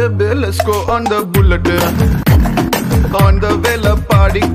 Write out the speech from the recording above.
baby, let's go on the bullet. On the way, la party